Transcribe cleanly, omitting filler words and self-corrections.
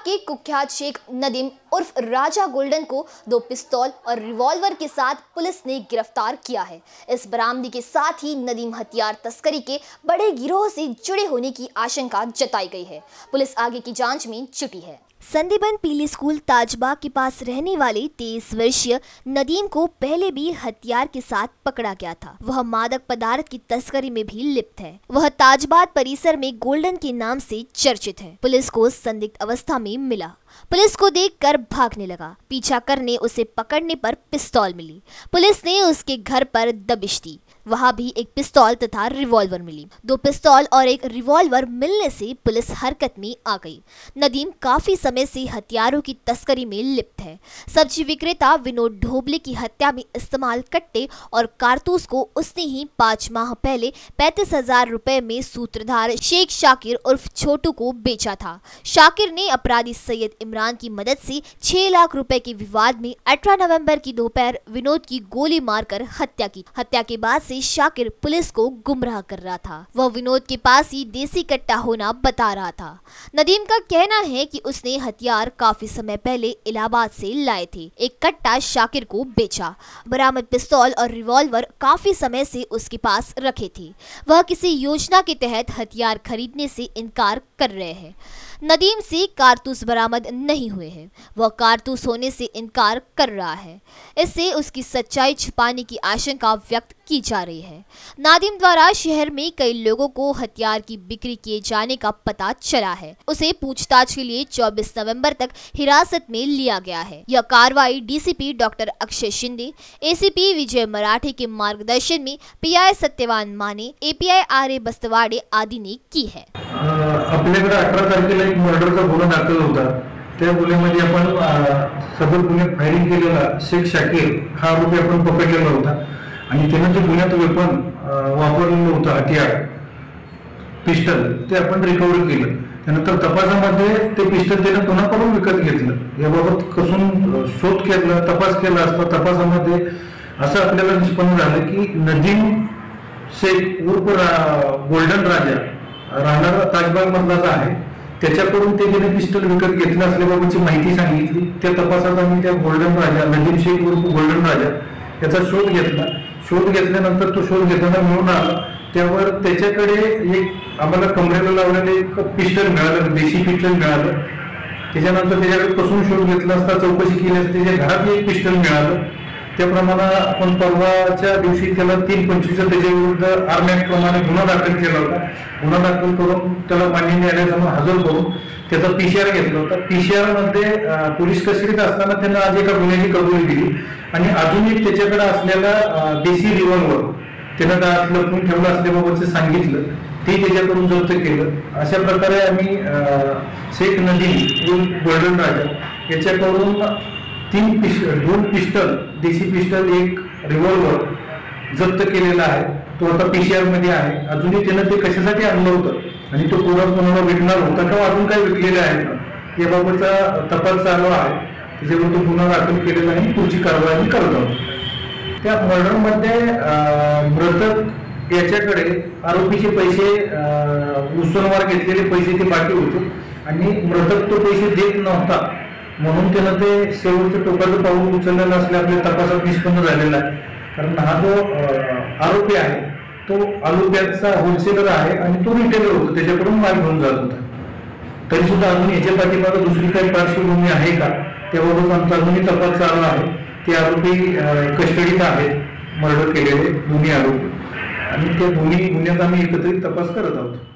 के कुख्यात शेख नदीम उर्फ राजा गोल्डन को 2 पिस्तौल और रिवॉल्वर के साथ पुलिस ने गिरफ्तार किया है। इस बरामदगी के साथ ही नदीम हथियार तस्करी के बड़े गिरोह से जुड़े होने की आशंका जताई गई है। पुलिस आगे की जांच में जुटी है। संदीबन पीली स्कूल ताजबाग के पास रहने वाले 23 वर्षीय नदीम को पहले भी हथियार के साथ पकड़ा गया था। वह मादक पदार्थ की तस्करी में भी लिप्त है। वह ताजबाग परिसर में गोल्डन के नाम से चर्चित है। पुलिस को संदिग्ध अवस्था में मिला। पुलिस को देखकर भागने लगा। पीछा करने उसे पकड़ने पर पिस्तौल मिली। पुलिस ने उसके घर पर दबिश दी। वहां भी एक पिस्तौल तथा रिवॉल्वर मिली। 2 पिस्तौल और एक रिवॉल्वर मिलने से पुलिस हरकत में आ गई। नदीम काफी समय से हथियारों की तस्करी में लिप्त है। सब्जी विक्रेता विनोद ढोबले की हत्या में इस्तेमाल कट्टे और कारतूस को उसने ही 5 माह पहले 35,000 रुपए में सूत्रधार शेख शाकिर उर्फ छोटू को बेचा था। शाकिर ने अपराधी सैयद इमरान की मदद से 6 लाख रुपए के विवाद में 18 नवंबर की दोपहर विनोद की गोली मारकर हत्या की। हत्या के बाद से शाकिर पुलिस को गुमराह कर रहा था। वह विनोद के पास ही देसी कट्टा होना बता रहा था। नदीम का कहना है कि उसने हथियार काफी समय पहले इलाहाबाद से लाए थे। एक कट्टा शाकिर को बेचा। बरामद पिस्तौल और रिवॉल्वर काफी समय से उसके पास रखे थे। वह किसी योजना के तहत हथियार खरीदने से इनकार कर रहे हैं। नदीम से कारतूस बरामद नहीं हुए हैं। वह कारतूस होने से इनकार कर रहा है। इससे उसकी सच्चाई छुपाने की आशंका व्यक्त की जा रही है। नदीम द्वारा शहर में कई लोगों को हथियार की बिक्री किए जाने का पता चला है। उसे पूछताछ के लिए 24 नवंबर तक हिरासत में लिया गया है। यह कार्रवाई DCP doctor Akshay Shinde, ACP Vijay Marathe के मार्गदर्शन में PI Satyavan Mane, API R Bastawade आदि ने की है। आपल्याकडे 18 तारखेला एक मर्डरचा गुन्हा दाखल होता। त्या गुन्ह्यामध्ये आपण सदर गुन्ह्यात फायरिंग केलेला शेख शाकिर हा आरोपी आपण पकडलेला होता आणि त्याने जे गुन्ह्यात वेपन वापरलेलं होतं हथियार पिस्टल ते आपण रिकव्हरी केलं। त्यानंतर तपासामध्ये ते पिस्टल त्याने कोणाकडून विकत घेतलं याबाबत कसून शोध घेतला, तपास केला असता तपासामध्ये असं आपल्याला निष्पन्न झालं की नदीम शेख उर्फ गोल्डन राजा राहणार ताजबाग मधलाच आहे। त्याच्याकडून ते त्याने पिस्टल विकत घेतलं असल्याबाबतची माहिती सांगितली। त्या तपासात आम्ही त्या गोल्डन राजा नदीम शेख उर्फ गोल्डन राजा याचा शोध घेतला। शोध घेतल्यानंतर तो शोध घेताना मिळून आला त्यावर त्याच्याकडे एक आम्हाला कमरेला लावलेले एक पिस्टल मिळालं, देशी पिस्टल मिळालं। त्याच्यानंतर त्याच्याकडे कसून शोध घेतला असता चौकशी केली असता त्याच्या घरात एक पिस्टल मिळालं। त्याप्रमाणे आपण परवाच्या दिवशी त्याला 325 त्याच्या विरुद्ध आर्मी ऍक्ट प्रमाणे गुन्हा दाखल केला होता। गुन्हा दाखल करून त्याला माननीय न्यायालयासमोर हजर करून त्याचा पीसीआर घेतला होता। पीसीआर मध्ये पोलीस कस्टडीत असताना त्याने आज एका गुन्ह्याची कबुली दिली आणि अजून एक त्याच्याकडे असलेला देशी रिव्हॉल्वर त्याने त्यात लपवून ठेवलं असल्याबाबतचं सांगितलं, ते त्याच्याकडून जप्त केलं। अशा प्रकारे आम्ही शेख नदीम गोल्डन राजा याच्याकडून 2 पिस्टल देशी पिस्टल एक रिव्हॉल्वर जप्त केलेला आहे। तो आता पीसीआर मध्ये आहे। अजूनही त्याने ते कशासाठी आणलं होतं आणि तो कोणाला विकणार होता का अजून काही विकलेले आहेत का याबाबतचा तपास चालू आहे। त्याच्यावर गुन्हा दाखल केलेला आहे, पुढची कारवाई करत आहोत। त्या मर्डरमध्ये मृतक याच्याकडे आरोपीचे पैसे उसनवार घेतलेले पैसे ते बाकी होते आणि मृतक तो पैसे देत नव्हता म्हणून त्यानं ते शेवटच्या टोकाचं पाऊल उचललेलं असले आपल्या तपासात निष्पन्न झालेला आहे। कारण हा जो आरोपी आहे तो आलुप्याचा होलसेलर आहे आणि तो रिटेलर होता, त्याच्याकडून माल घेऊन जात होता। तरी सुद्धा अजून याच्या पाठीमागे दुसरी काही पार्श्वभूमी आहे का त्याबाबत आमचा अजूनही तपास चालू आहे। ते आरोपी कस्टडीत आहेत, मर्डर केलेले दोन्ही आरोपी, आणि त्या दोन्ही गुन्ह्याचा आम्ही एकत्रित तपास करत आहोत।